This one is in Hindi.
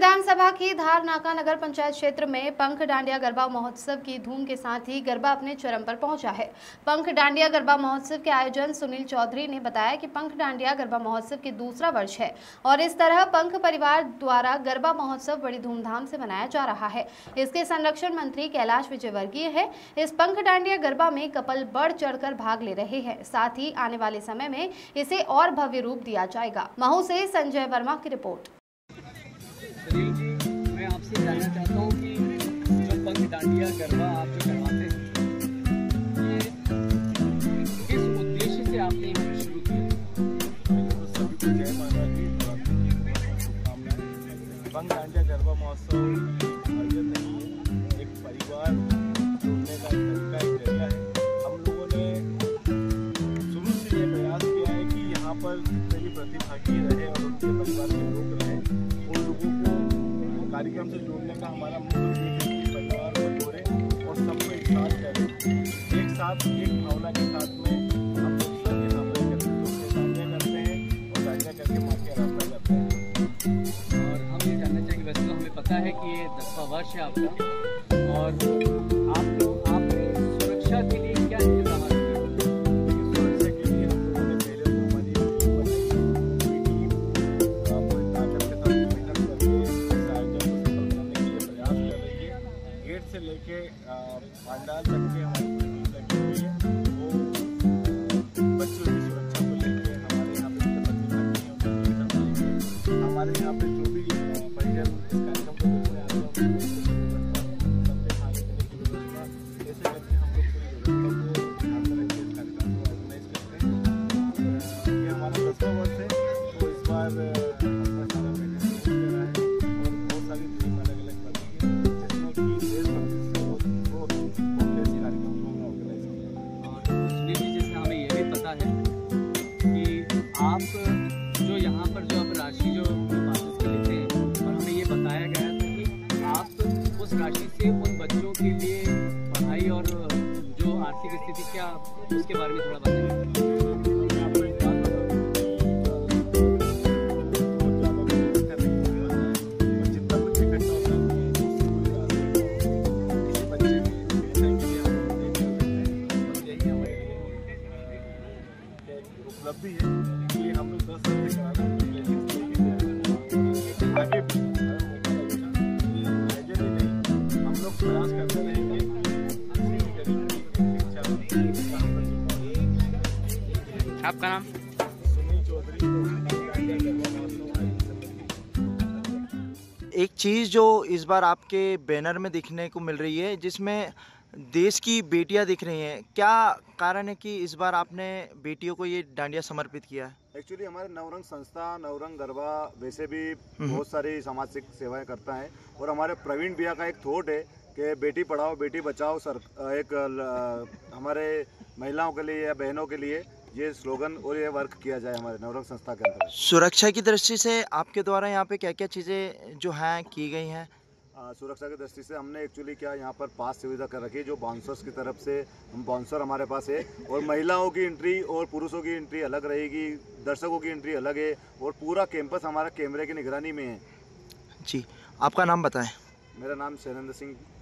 विधानसभा की धारनाका नगर पंचायत क्षेत्र में पंख डांडिया गरबा महोत्सव की धूम के साथ ही गरबा अपने चरम पर पहुंचा है। पंख डांडिया गरबा महोत्सव के आयोजन सुनील चौधरी ने बताया कि पंख डांडिया गरबा महोत्सव की दूसरा वर्ष है और इस तरह पंख परिवार द्वारा गरबा महोत्सव बड़ी धूमधाम से मनाया जा रहा है। इसके संरक्षण मंत्री कैलाश विजयवर्गीय है। इस पंख डांडिया गरबा में कपल बढ़ चढ़कर भाग ले रहे हैं। साथ ही आने वाले समय में इसे और भव्य रूप दिया जाएगा। महू से संजय वर्मा की रिपोर्ट। सुनील जी, मैं आपसे जानना चाहता हूँ कि जो पंख डांडिया गरबा आप जो करवाते हैं, ये किस उद्देश्य से आपने ये शुरू किया? सभी को जय माता दी, पंख डांडिया गरबा महोत्सव आयोजन नहीं है, एक परिवार जोड़ने का तरीका, एक जरिया है। हम लोगों ने शुरू से ये प्रयास किया है कि यहाँ पर जितने भी प्रतिभागी रहे और उनके परिवार के लोग रहे, उन लोगों को कार्यक्रम से जोड़ने का हमारा मुख्य उद्देश्य है कि परिवार को जोड़े और सबको एक साथ करें, एक साथ एक भावना के साथ में हम लोग सब यहाँ पर डांडिया करते हैं और डांडिया करके माँ की आराधना करते हैं। और हम ये जानना चाहेंगे, वैसे तो हमें पता है कि ये 10वां वर्ष है आपका, और आपने सुरक्षा के लिए क्या इंतजाम किए? सुरक्षा के लिए हम लोगों ने पहले तो हमारी गेट से लेके पंडाल तक के हमारी टीम लगी हुई है। वो बच्चों की सुरक्षा को लेके हमारे यहाँ पे हमारे यहाँ पे जो भी परिजन इस कार्यक्रम को देखने आते हैं सबके खाने पीने की व्यवस्था, ऐसे करके हम लोग पूरी व्यवस्था को ध्यान में रख के इस कार्यक्रम को ऑर्गेनाइज करते हैं। ये हमारा 10वां वर्ष है, तो इस बार अपना सारा पैकेज हो रहा है और बहुत सारी टीम अलग अलग बनी है, जिसमें कि हमें ये भी पता है कि आप जो यहाँ पर जो आप राशि जो पास लेते हैं, और हमें ये बताया गया था कि आप उस राशि से उन बच्चों के लिए पढ़ाई और जो आर्थिक स्थिति क्या, उसके बारे में थोड़ा बताइए। उपलब्धि है कि हम लोग 10 साल से करा रहे हैं, लेकिन आगे भी हम लोग प्रयास करते रहेंगे। आपका नाम? सुनील चौधरी। एक चीज़ जो इस बार आपके बैनर में दिखने को मिल रही है, जिसमें देश की बेटियां दिख रही हैं, क्या कारण है कि इस बार आपने बेटियों को ये डांडिया समर्पित किया है? एक्चुअली हमारे नवरंग संस्था नवरंग गरबा वैसे भी बहुत सारी सामाजिक सेवाएं करता है, और हमारे प्रवीण भैया का एक थॉट है कि बेटी पढ़ाओ बेटी बचाओ, हमारे महिलाओं के लिए या बहनों के लिए ये स्लोगन और ये वर्क किया जाए हमारे नवरंग संस्था के अंदर। सुरक्षा की दृष्टि से आपके द्वारा यहाँ पे क्या क्या चीज़ें जो हैं की गई हैं? सुरक्षा की दृष्टि से हमने एक्चुअली क्या यहाँ पर पास सुविधा कर रखी है, जो बाउंसर्स की तरफ से हम बाउंसर हमारे पास है, और महिलाओं की एंट्री और पुरुषों की एंट्री अलग रहेगी, दर्शकों की एंट्री अलग है, और पूरा कैंपस हमारा कैमरे की निगरानी में है। जी, आपका नाम बताएं। मेरा नाम शैलेंद्र सिंह